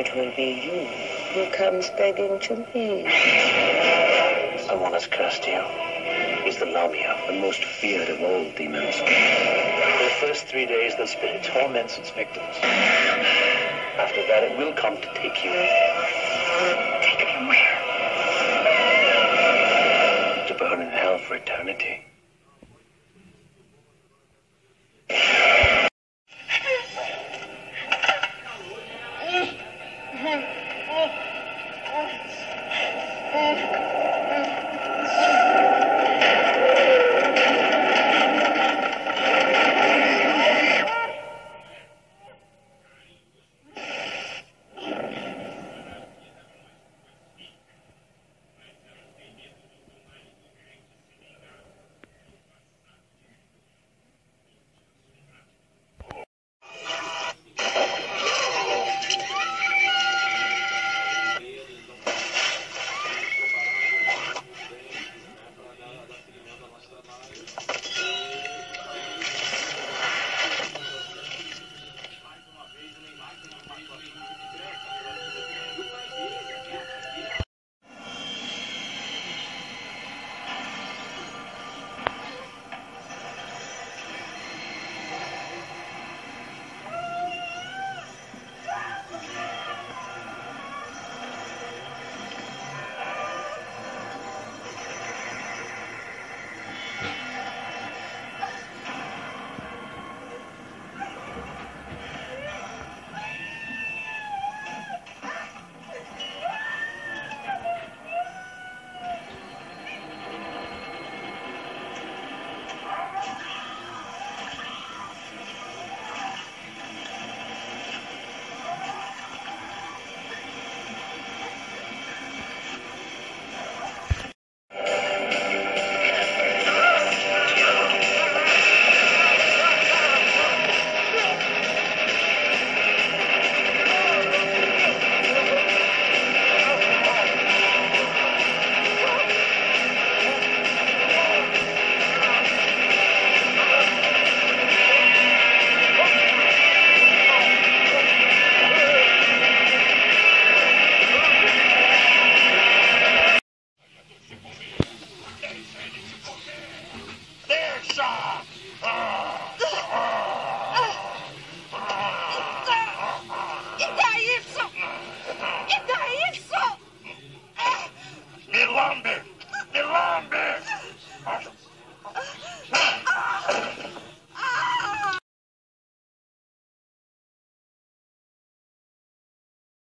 it will be you who comes begging to me. Someone has cursed you. He's the Lamia, the most feared of all demons. For the first 3 days, the spirit torments its victims. After that, it will come to take you. Take me where? To burn in hell for eternity.